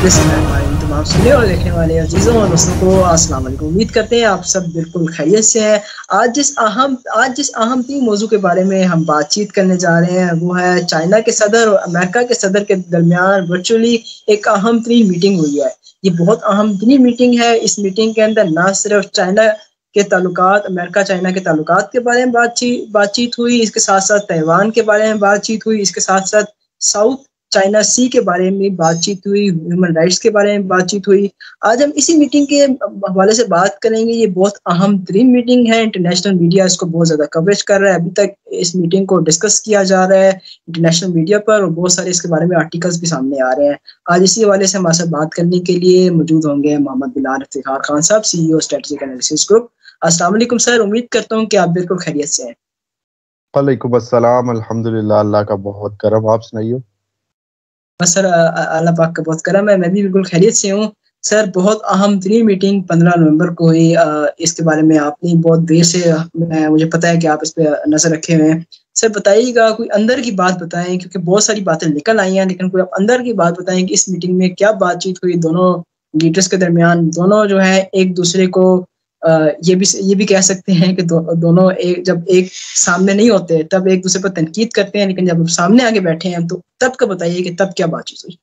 मुझे हमारे तमाम सुनने और देखने वाले अजीज़ों और दोस्तों को अस्सलाम वालेकुम। उम्मीद करते हैं आप सब बिल्कुल खैरियत से हैं। आज जिस अहम तीन मौजू के बारे में हम बातचीत करने जा रहे हैं वो है चाइना के सदर और अमेरिका के सदर के दरमियान वर्चुअली एक अहम तरीन मीटिंग हुई है। ये बहुत अहम तरीन मीटिंग है। इस मीटिंग के अंदर ना सिर्फ चाइना के ताल्लुकात, अमेरिका चाइना के ताल्लुकात के बारे में बातचीत हुई, इसके साथ साथ ताइवान के बारे में बातचीत हुई, इसके साथ साथ साउथ चाइना सी के बारे में बातचीत हुई, ह्यूमन राइट्स के बारे में बातचीत हुई। आज हम इसी मीटिंग के हवाले से बात करेंगे। ये बहुत अहम तरीन मीटिंग है। इंटरनेशनल मीडिया इसको बहुत ज़्यादा कवरेज कर रहा है। अभी तक इस मीटिंग को डिस्कस किया जा रहा है इंटरनेशनल मीडिया पर और बहुत सारे इसके बारे में आर्टिकल्स भी सामने आ रहे हैं। आज इसी हवाले से हमारे साथ बात करने के लिए मौजूद होंगे मोहम्मद बिलाल इफ्तिखार खान साहब, CEO स्ट्रेटेजिक एनालिसिस ग्रुप। अस्सलाम वालेकुम सर, उम्मीद करता हूँ कि आप बिल्कुल खैरियत से हैं। वालेकुम अस्सलाम, अल्हम्दुलिल्लाह, अल्लाह का बहुत करम। आप सुनाइए। बस सर, अल्लाह पाक का बहुत करम है, मैं भी बिल्कुल खैरियत से हूँ। सर, बहुत अहम तरीन मीटिंग 15 नवंबर को हुई। इसके बारे में आपने बहुत देर से मुझे पता है कि आप इस पे नजर रखे हुए हैं। सर बताइएगा, कोई अंदर की बात बताएं, क्योंकि बहुत सारी बातें निकल आई हैं, लेकिन कोई आप अंदर की बात बताएं कि इस मीटिंग में क्या बातचीत हुई दोनों लीडर्स के दरमियान। दोनों जो है एक दूसरे को ये भी कह सकते हैं कि दोनों जब एक सामने नहीं होते तब एक दूसरे पर तनकीद करते हैं, लेकिन जब सामने आके बैठे हैं तो तब का बताइए कि तब क्या बातचीत हुई।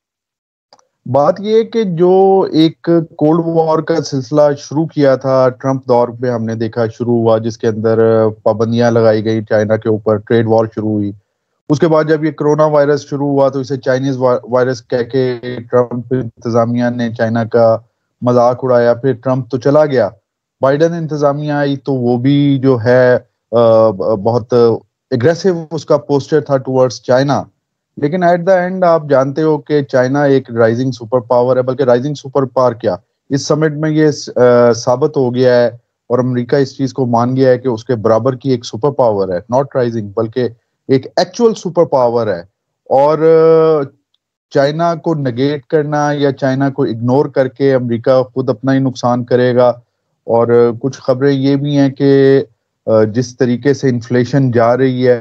बात ये है कि जो एक कोल्ड वॉर का सिलसिला शुरू किया था ट्रंप दौर में, हमने देखा शुरू हुआ, जिसके अंदर पाबंदियां लगाई गई चाइना के ऊपर, ट्रेड वॉर शुरू हुई। उसके बाद जब ये कोरोना वायरस शुरू हुआ तो इसे चाइनीज वायरस कह के ट्रंप इंतजामिया ने चाइना का मजाक उड़ाया। फिर ट्रंप तो चला गया, बाइडेन इंतजामिया आई तो वो भी जो है बहुत एग्रेसिव उसका पोस्टर था टुवर्ड्स चाइना। लेकिन एट द एंड आप जानते हो कि चाइना एक राइजिंग सुपर पावर है, बल्कि राइजिंग सुपर पावर क्या, इस समिट में ये साबित हो गया है और अमेरिका इस चीज को मान गया है कि उसके बराबर की एक सुपर पावर है, नॉट राइजिंग बल्कि एक एक्चुअल सुपर पावर है। और चाइना को नेगेट करना या चाइना को इग्नोर करके अमेरिका खुद अपना ही नुकसान करेगा। और कुछ खबरें ये भी हैं कि जिस तरीके से इन्फ्लेशन जा रही है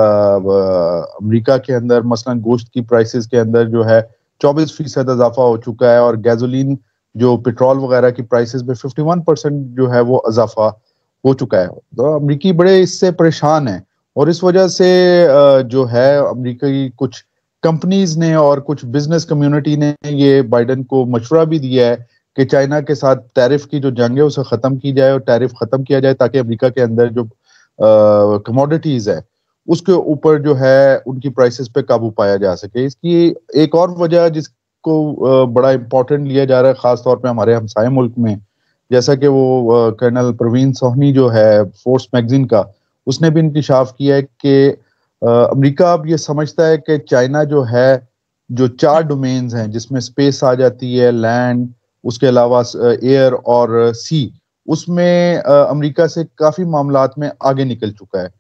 अमेरिका के अंदर, मसलन गोश्त की प्राइसेस के अंदर जो है 24% इजाफा हो चुका है, और गैसोलीन जो पेट्रोल वगैरह की प्राइसेस में 51% जो है वो इजाफा हो चुका है। तो अमेरिकी बड़े इससे परेशान है, और इस वजह से जो है अमेरिकी कुछ कंपनीज ने और कुछ बिजनेस कम्युनिटी ने ये बाइडेन को मशवरा भी दिया है कि चाइना के साथ टैरिफ की जो जंग है उसे खत्म की जाए और टैरिफ खत्म किया जाए, ताकि अमेरिका के अंदर जो कमोडिटीज है उसके ऊपर जो है उनकी प्राइसेस पे काबू पाया जा सके। इसकी एक और वजह जिसको बड़ा इंपॉर्टेंट लिया जा रहा है, खास तौर पे हमारे हमसाये मुल्क में, जैसा कि वो कर्नल प्रवीण सोहनी जो है फोर्स मैगजीन का, उसने भी इंकशाफ किया है कि अमेरिका अब ये समझता है कि चाइना जो है, जो 4 डोमेन्स हैं जिसमें स्पेस आ जाती है, लैंड, उसके अलावा एयर और सी, उसमें अमेरिका से काफी मामलात में आगे निकल चुका है।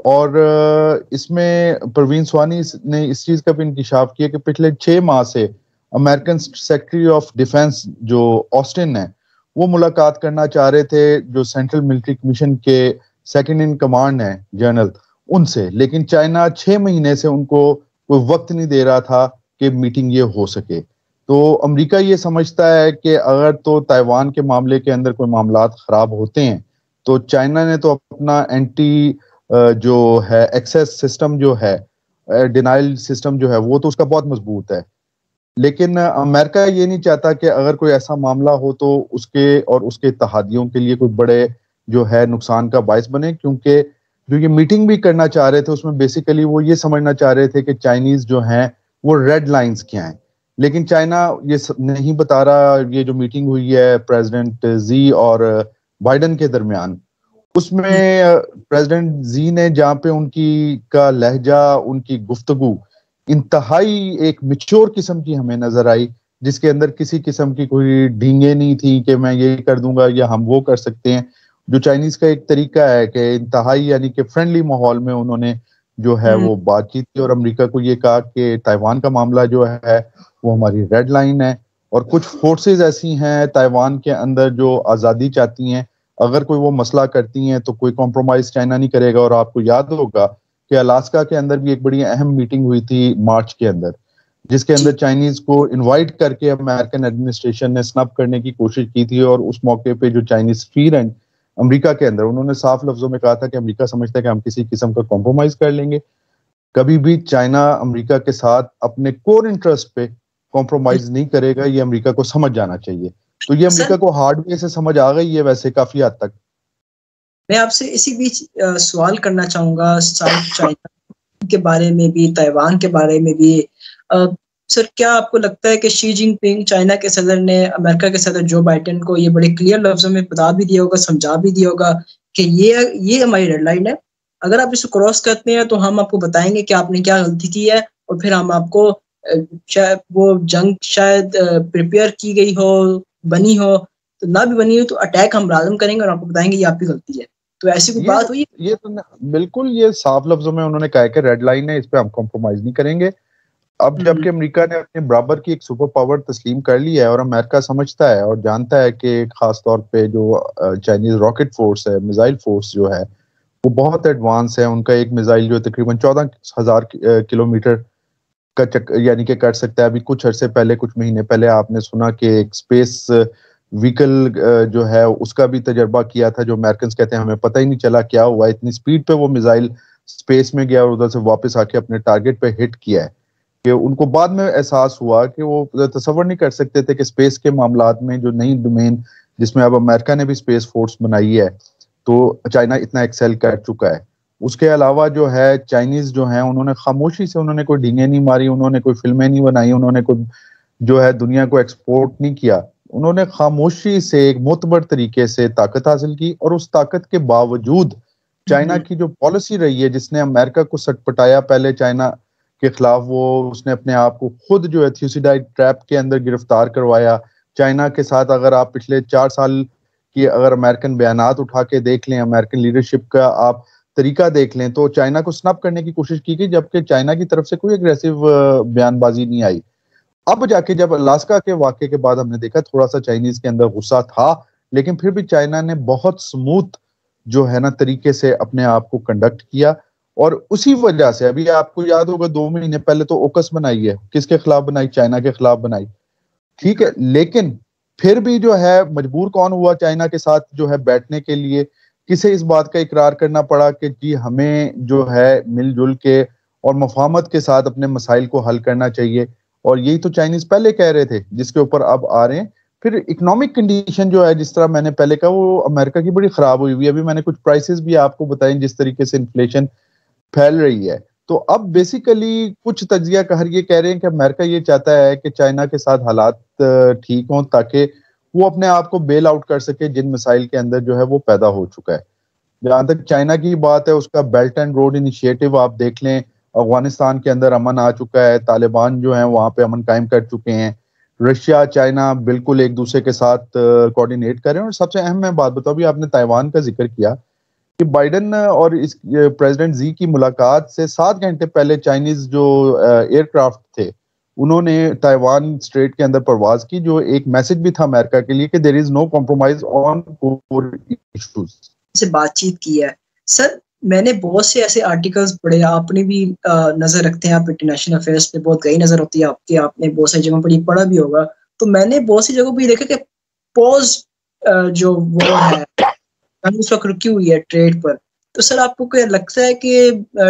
और इसमें प्रवीण स्वानी ने इस चीज का भी इंकशाफ किया कि पिछले 6 माह से अमेरिकन सेक्रेटरी ऑफ डिफेंस जो ऑस्टिन है, वो मुलाकात करना चाह रहे थे जो सेंट्रल मिलिट्री कमीशन के सेकंड इन कमांड है जनरल, उनसे, लेकिन चाइना 6 महीने से उनको कोई वक्त नहीं दे रहा था कि मीटिंग ये हो सके। तो अमेरिका ये समझता है कि अगर तो ताइवान के मामले के अंदर कोई मामलात खराब होते हैं तो चाइना ने तो अपना एंटी जो है एक्सेस सिस्टम जो है, डिनाइल सिस्टम जो है, वो तो उसका बहुत मजबूत है। लेकिन अमेरिका ये नहीं चाहता कि अगर कोई ऐसा मामला हो तो उसके और उसके इत्तेहादियों के लिए कोई बड़े जो है नुकसान का बायस बने, क्योंकि जो ये मीटिंग भी करना चाह रहे थे उसमें बेसिकली वो ये समझना चाह रहे थे कि चाइनीज जो हैं वो रेड लाइंस क्या हैं। लेकिन चाइना ये नहीं बता रहा। ये जो मीटिंग हुई है प्रेसिडेंट जी और बाइडेन के दरमियान, उसमें प्रेसिडेंट जी ने, जहाँ पे उनकी का लहजा, उनकी गुफ्तगू इंतहाई एक मिच्योर किस्म की हमें नजर आई, जिसके अंदर किसी किस्म की कोई ढींगे नहीं थी कि मैं ये कर दूंगा या हम वो कर सकते हैं। जो चाइनीज का एक तरीका है कि इंतहाई यानी कि फ्रेंडली माहौल में उन्होंने जो है वो बातचीत की और अमेरिका को ये कहा कि ताइवान का मामला जो है वो हमारी रेड लाइन है, और कुछ फोर्सेस ऐसी हैं ताइवान के अंदर जो आज़ादी चाहती हैं, अगर कोई वो मसला करती हैं तो कोई कॉम्प्रोमाइज चाइना नहीं करेगा। और आपको याद होगा कि अलास्का के अंदर भी एक बड़ी अहम मीटिंग हुई थी मार्च के अंदर, जिसके अंदर चाइनीज को इनवाइट करके अमेरिकन एडमिनिस्ट्रेशन ने स्नब करने की कोशिश की थी। और उस मौके पे जो चाइनीज फीर एंड अमेरिका के अंदर, उन्होंने साफ लफ्जों में कहा था कि अमेरिका समझता है कि हम किसी किस्म का कॉम्प्रोमाइज कर लेंगे। कभी भी चाइना अमेरिका के साथ अपने कोर इंटरेस्ट पे कॉम्प्रोमाइज नहीं करेगा, ये अमेरिका को समझ जाना चाहिए। तो ये अमेरिका को हार्ड वे से समझ आ गई है वैसे काफी हद तक। मैं आपसे इसी बीच सवाल करना चाहूंगा साउथ चाइना के बारे में भी, ताइवान के बारे में भी। सर, क्या आपको लगता है कि शी जिनपिंग चाइना के सदर ने अमेरिका के सदर जो बाइडेन को ये बड़े क्लियर लफ्जों में बता भी दिया होगा, समझा भी दिया होगा कि ये हमारी रेड लाइन है, अगर आप इसको क्रॉस करते हैं तो हम आपको बताएंगे कि आपने क्या गलती की है, और फिर हम आपको शायद वो जंग शायद प्रिपेयर की गई हो, बनी हो, तो ना भी बनी हो तो अटैक हम लाजम करेंगे और आपको बताएंगे ये आपकी गलती है। तो ऐसी कोई बात हुई? ये तो बिल्कुल, ये साफ लफ्जों में उन्होंने कहा कि रेड लाइन है, इस पे हम कॉम्प्रोमाइज नहीं करेंगे। अब जबकि अमेरिका ने अपने बराबर की एक सुपर पावर तस्लीम कर लिया है और अमेरिका समझता है और जानता है कि खास तौर पे जो चाइनीज रॉकेट फोर्स है, मिसाइल फोर्स जो है, वो बहुत एडवांस है। उनका एक मिसाइल जो तकरीबन 14,000 किलोमीटर का यानी कि कर सकता है। अभी कुछ अरसे पहले, कुछ महीने पहले आपने सुना कि एक स्पेस व्हीकल जो है उसका भी तजर्बा किया था, जो अमेरिकन कहते हैं हमें पता ही नहीं चला क्या हुआ, इतनी स्पीड पे वो मिसाइल स्पेस में गया और उधर से वापस आके अपने टारगेट पे हिट किया है कि उनको बाद में एहसास हुआ कि वो तसव्वुर नहीं कर सकते थे कि स्पेस के मामलात में जो नई डोमेन जिसमें अब अमेरिका ने भी स्पेस फोर्स बनाई है, तो चाइना इतना एक्सेल कर चुका है। उसके अलावा जो है चाइनीज जो है उन्होंने खामोशी से, उन्होंने कोई ढींगे नहीं मारी, उन्होंने कोई फिल्में नहीं बनाई, उन्होंने कोई जो है दुनिया को एक्सपोर्ट नहीं किया। उन्होंने खामोशी से एक मोतबर तरीके से ताकत हासिल की और उस ताकत के बावजूद चाइना की जो पॉलिसी रही है जिसने अमेरिका को सटपटाया, पहले चाइना के खिलाफ उसने अपने आप को खुद जो है थ्यूसिडाइड ट्रैप के अंदर गिरफ्तार करवाया। चाइना के साथ अगर आप पिछले 4 साल की अगर अमेरिकन बयानात उठा के देख लें, अमेरिकन लीडरशिप का आप तरीका देख लें, तो चाइना को स्नब करने की कोशिश की गई, जबकि चाइना की तरफ से कोई एग्रेसिव बयानबाजी नहीं आई। अब जाके जब अलास्का के वाकये के बाद हमने देखा थोड़ा सा चाइनीज के अंदर गुस्सा था, लेकिन फिर भी चाइना ने बहुत स्मूथ जो है ना तरीके से अपने आप को कंडक्ट किया। और उसी वजह से अभी आपको याद होगा 2 महीने पहले तो ओकस बनाई है, किसके खिलाफ बनाई? चाइना के खिलाफ बनाई, ठीक है। लेकिन फिर भी जो है मजबूर कौन हुआ चाइना के साथ जो है बैठने के लिए? किसे इस बात का इकरार करना पड़ा कि जी हमें जो है मिलजुल के और मफाहमत के साथ अपने मसाइल को हल करना चाहिए। और यही तो चाइनीज पहले कह रहे थे, जिसके ऊपर अब आ रहे हैं। फिर इकोनॉमिक कंडीशन जो है, जिस तरह मैंने पहले कहा, वो अमेरिका की बड़ी खराब हुई हुई है। अभी मैंने कुछ प्राइसेस भी आपको बताए, जिस तरीके से इन्फ्लेशन फैल रही है। तो अब बेसिकली कुछ तज्जियाकार ये कह रहे हैं कि अमेरिका ये चाहता है कि चाइना के साथ हालात ठीक हों ताकि वो अपने आप को बेल आउट कर सके जिन मिसाइल के अंदर जो है वो पैदा हो चुका है। जहां तक चाइना की बात है, उसका बेल्ट एंड रोड इनिशिएटिव आप देख लें, अफगानिस्तान के अंदर अमन आ चुका है, तालिबान जो है वहां पे अमन कायम कर चुके हैं, रशिया चाइना बिल्कुल एक दूसरे के साथ कोऑर्डिनेट कर रहे हैं। और सबसे अहम मैं बात बताऊं, भी आपने ताइवान का जिक्र किया कि बाइडेन और इस प्रेसिडेंट जी की मुलाकात से 7 घंटे पहले चाइनीज जो एयरक्राफ्ट थे उन्होंने ताइवान स्ट्रेट के अंदर परवाज की, जो एक मैसेज भी था अमेरिका के लिए कि there is no compromise on core issues से बातचीत की है। सर, मैंने बहुत से ऐसे आर्टिकल्स पढ़े, आपने भी नजर रखते हैं, आप इंटरनेशनल अफेयर्स पे बहुत गई नजर होती है आपकी, आपने बहुत सारी जगहों पर पढ़ा भी होगा। तो मैंने बहुत सी जगहों पर देखा कि पॉज जो वो है उस वक्त रुकी हुई है ट्रेड पर। तो सर, आपको क्या लगता है कि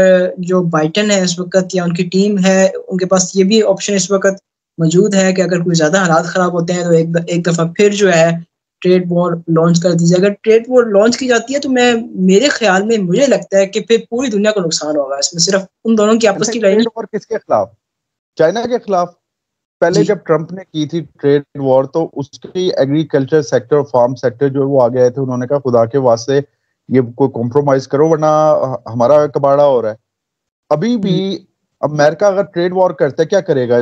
जो बाइडेन है इस वक्त या उनकी टीम है, उनके पास ये भी ऑप्शन इस वक्त मौजूद है कि अगर कोई ज्यादा हालात खराब होते हैं तो एक दफा फिर जो है ट्रेड वॉर लॉन्च कर दीजिए? अगर ट्रेड वॉर लॉन्च की जाती है तो मेरे ख्याल में मुझे लगता है कि फिर पूरी दुनिया को नुकसान होगा, इसमें सिर्फ उन दोनों की आपस की लड़ाई। और किसके खिलाफ? चाइना के खिलाफ। पहले जब ट्रंप ने की थी ट्रेड वॉर, तो उसकी एग्रीकल्चर सेक्टर, फार्म सेक्टर जो वो आ गए थे, उन्होंने कहा खुदा के वास्ते ये कोई कॉम्प्रोमाइज करो वरना हमारा कबाड़ा हो रहा है। अभी भी अमेरिका अगर ट्रेड वॉर करता है क्या करेगा?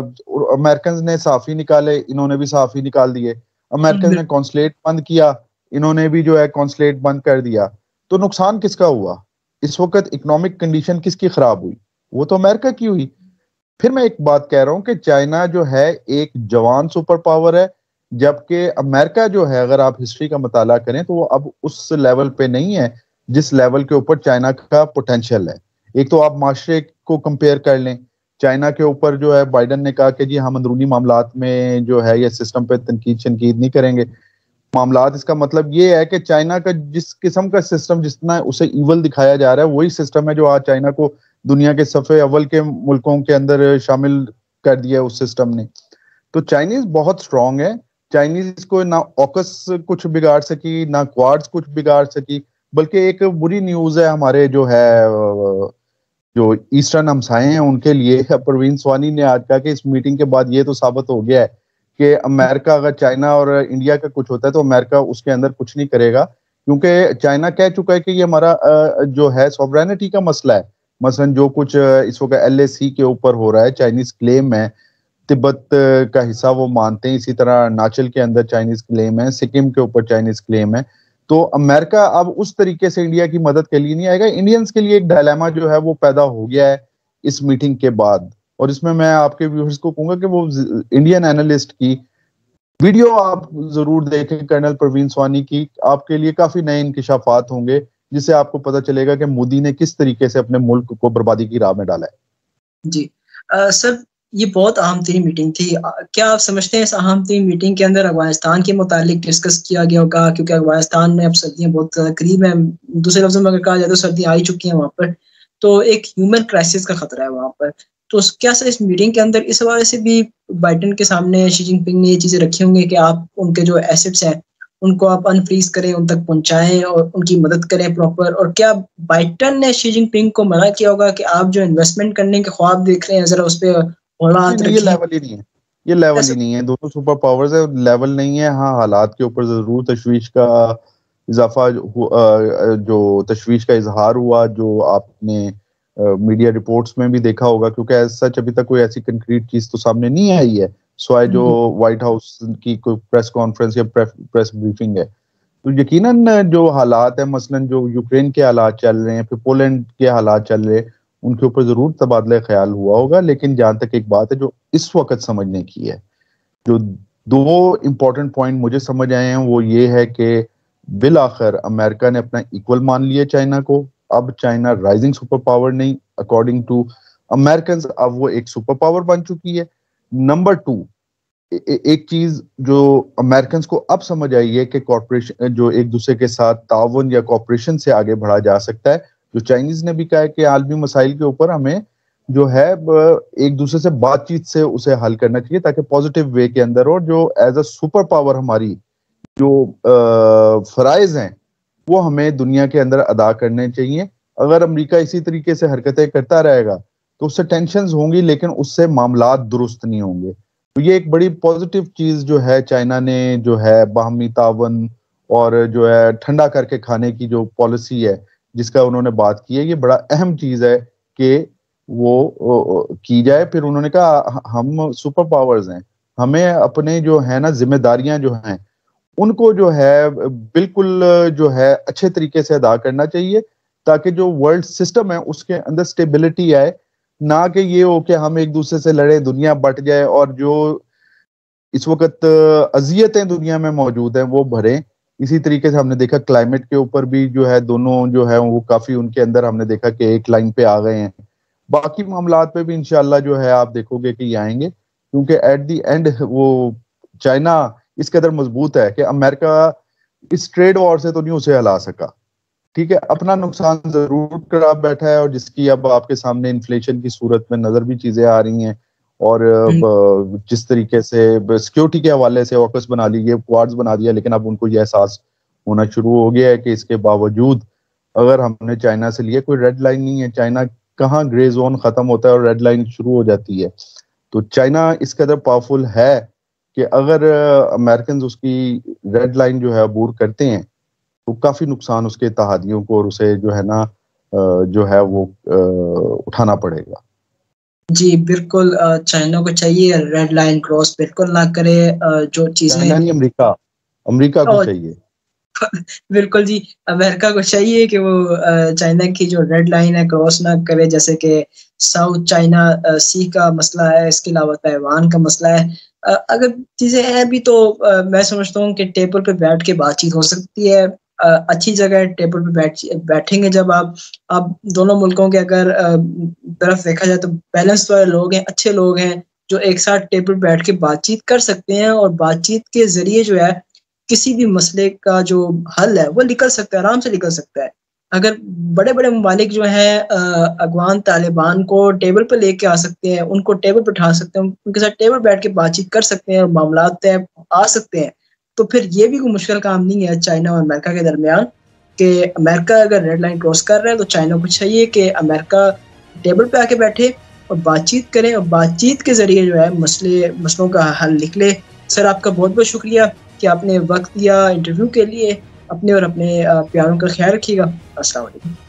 अमेरिकन ने साफी निकाले, इन्होंने भी साफी निकाल दिए। अमेरिकन ने कॉन्सुलेट बंद किया, इन्होंने भी जो है कॉन्सुलेट बंद कर दिया। तो नुकसान किसका हुआ? इस वक्त इकोनॉमिक कंडीशन किसकी खराब हुई? वो तो अमेरिका की हुई। फिर मैं एक बात कह रहा हूं कि चाइना जो है एक जवान सुपर पावर है, जबकि अमेरिका जो है, अगर आप हिस्ट्री का मुताला करें तो वो अब उस लेवल पे नहीं है जिस लेवल के ऊपर चाइना का पोटेंशियल है। एक तो आप माशरे को कंपेयर कर लें, चाइना के ऊपर जो है बाइडन ने कहा कि जी हम अंदरूनी मामलात में जो है ये सिस्टम पे तनकीद शनकीद नहीं करेंगे। मामलात इसका मतलब ये है कि चाइना का जिस किस्म का सिस्टम जितना उसे इवल दिखाया जा रहा है वही सिस्टम है जो आज चाइना को दुनिया के सफ़े अव्वल के मुल्कों के अंदर शामिल कर दिया है उस सिस्टम ने। तो चाइनीज बहुत स्ट्रांग है। चाइनीज को ना ऑकस कुछ बिगाड़ सकी ना क्वाड्स कुछ बिगाड़ सकी, बल्कि एक बुरी न्यूज है हमारे जो है जो ईस्टर्न हमसाए हैं उनके लिए। परवीन स्वानी ने आज कहा कि इस मीटिंग के बाद ये तो साबित हो गया है कि अमेरिका अगर चाइना और इंडिया का कुछ होता है तो अमेरिका उसके अंदर कुछ नहीं करेगा, क्योंकि चाइना कह चुका है कि ये हमारा जो है सॉवरेनिटी का मसला है। मसलन जो कुछ इस वक्त LAC के ऊपर हो रहा है, चाइनीज क्लेम है, तिब्बत का हिस्सा वो मानते हैं, इसी तरह अरुणाचल के अंदर चाइनीज क्लेम है, सिक्किम के ऊपर चाइनीज क्लेम है। तो अमेरिका अब उस तरीके से इंडिया की मदद के लिए नहीं आएगा। इंडियंस के लिए एक डायलेमा जो है वो पैदा हो गया है इस मीटिंग के बाद, और इसमें मैं आपके व्यूअर्स को कहूंगा कि वो इंडियन एनालिस्ट की वीडियो आप जरूर देखें कर्नल परवीन स्वानी की, आपके लिए काफी नए इंकिशाफात होंगे जिससे आपको पता चलेगा कि मोदी ने किस तरीके से अपने मुल्क को बर्बादी की राह में डाला है। जी सर, ये बहुत अहम तरीन मीटिंग थी। क्या आप समझते हैं इस अहम तरीन मीटिंग के अंदर अफगानिस्तान के मुतालिक डिस्कस किया गया होगा? क्योंकि अफगानिस्तान में अब सर्दियां बहुत करीब हैं, दूसरे लफ्जों में अगर कहा जाए तो सर्दियां आ ही चुकी हैं वहाँ पर, तो एक ह्यूमन क्राइसिस का खतरा है वहाँ पर। तो क्या सर इस मीटिंग के अंदर इस हवाले से भी बाइडन के सामने शी जिनपिंग ने ये चीजें रखी होंगी कि आप उनके जो एसेट्स हैं उनको आप अनफ्रीज करें, उन तक पहुंचाएं और उनकी मदद करें प्रॉपर? और क्या बाइडन ने शी जिनपिंग को मना किया होगा कि आप जो इन्वेस्टमेंट करने के ख्वाब देख रहे हैं जरा उस पर ये लेवल ही नहीं है, ये लेवल ही नहीं है। दोनों सुपर पावर्स है, लेवल नहीं है। हाँ, हालात के ऊपर जरूर तशवीश का इजाफा जो तशवीश का इजहार हुआ, जो आपने मीडिया रिपोर्ट्स में भी देखा होगा, क्योंकि सच अभी तक कोई ऐसी कंक्रीट चीज तो सामने नहीं आई है स्वाय जो व्हाइट हाउस की कोई प्रेस कॉन्फ्रेंस या प्रेस ब्रीफिंग है। तो यकीनन जो हालात है, मसलन जो यूक्रेन के हालात चल रहे हैं, फिर पोलैंड के हालात चल रहे हैं, उनके ऊपर जरूर तबादला ख्याल हुआ होगा। लेकिन जहां तक एक बात है जो इस वक्त समझने की है, जो दो इंपॉर्टेंट पॉइंट मुझे समझ आए हैं वो ये है कि बिल आखिर अमेरिका ने अपना इक्वल मान लिया चाइना को। अब चाइना राइजिंग सुपर पावर नहीं, अकॉर्डिंग टू अमेरिकन अब वो एक सुपर पावर बन चुकी है। नंबर 2, एक चीज जो अमेरिकन को अब समझ आई है कि कॉर्पोरेशन जो एक दूसरे के साथ ताउन या कॉर्पोरेशन से आगे बढ़ा जा सकता है। जो चाइनीज ने भी कहा है कि आलमी मसाइल के ऊपर हमें जो है एक दूसरे से बातचीत से उसे हल करना चाहिए ताकि पॉजिटिव वे के अंदर, और जो एज अ सुपर पावर हमारी जो फराइज हैं वो हमें दुनिया के अंदर अदा करने चाहिए। अगर अमेरिका इसी तरीके से हरकतें करता रहेगा तो उससे टेंशंस होंगी, लेकिन उससे मामलात दुरुस्त नहीं होंगे। तो ये एक बड़ी पॉजिटिव चीज जो है चाइना ने जो है बाहमी तावन और जो है ठंडा करके खाने की जो पॉलिसी है जिसका उन्होंने बात की है, ये बड़ा अहम चीज है कि वो की जाए। फिर उन्होंने कहा हम सुपर पावर्स हैं, हमें अपने जो है ना जिम्मेदारियां जो हैं उनको जो है बिल्कुल जो है अच्छे तरीके से अदा करना चाहिए ताकि जो वर्ल्ड सिस्टम है उसके अंदर स्टेबिलिटी आए, ना कि ये हो कि हम एक दूसरे से लड़े, दुनिया बट जाए और जो इस वक्त अजियतें दुनिया में मौजूद हैं वो भरें। इसी तरीके से हमने देखा क्लाइमेट के ऊपर भी जो है दोनों जो है वो काफी उनके अंदर हमने देखा कि एक लाइन पे आ गए हैं। बाकी मामलात पे भी इंशाल्लाह जो है आप देखोगे कि ये आएंगे, क्योंकि एट दी एंड वो चाइना इस कदर मजबूत है कि अमेरिका इस ट्रेड वॉर से तो नहीं उसे हिला सका। ठीक है, अपना नुकसान जरूर करा बैठा है, और जिसकी अब आपके सामने इन्फ्लेशन की सूरत में नजर भी चीजें आ रही हैं, और जिस तरीके से सिक्योरिटी के हवाले से ऑकस बना ली, क्वाड्स बना दिया, लेकिन अब उनको यह एहसास होना शुरू हो गया है कि इसके बावजूद अगर हमने चाइना से लिया कोई रेड लाइन नहीं है। चाइना कहाँ ग्रे जोन खत्म होता है और रेड लाइन शुरू हो जाती है। तो चाइना इस कदर पावरफुल है कि अगर अमेरिकन उसकी रेड लाइन जो है अबूर करते हैं तो काफी नुकसान उसके इत्तेहादियों को और उसे जो है ना जो है वो उठाना पड़ेगा। जी बिल्कुल, चाइना को चाहिए रेड लाइन क्रॉस बिल्कुल ना करे। जो चीजें अमेरिका को चाहिए बिल्कुल जी, अमेरिका को चाहिए कि वो चाइना की जो रेड लाइन है क्रॉस ना करे, जैसे कि साउथ चाइना सी का मसला है, इसके अलावा ताइवान का मसला है। अगर चीजें हैं भी तो मैं समझता हूँ कि टेबल पे बैठ के बातचीत हो सकती है। अच्छी जगह टेबल पे बैठेंगे जब आप दोनों मुल्कों के अगर तरफ देखा जाए तो बैलेंस वाले लोग हैं, अच्छे लोग हैं जो एक साथ टेबल बैठ के बातचीत कर सकते हैं और बातचीत के जरिए जो है किसी भी मसले का जो हल है वो निकल सकता है, आराम से निकल सकता है। अगर बड़े बड़े ममालिक जो हैं अफगान तालिबान को टेबल पर लेके आ सकते हैं, उनको टेबल पर उठा सकते हैं, उनके साथ टेबल बैठ के बातचीत कर सकते हैं और मामला तय आ सकते हैं, तो फिर ये भी कोई मुश्किल काम नहीं है चाइना और अमेरिका के दरमियान कि अमेरिका अगर रेड लाइन क्रॉस कर रहा है तो चाइना को चाहिए कि अमेरिका टेबल पे आके बैठे और बातचीत करें और बातचीत के जरिए जो है मसलों का हल निकले। सर आपका बहुत बहुत शुक्रिया कि आपने वक्त दिया इंटरव्यू के लिए। अपने और अपने प्यारों का ख्याल रखिएगा। अस्सलाम वालेकुम।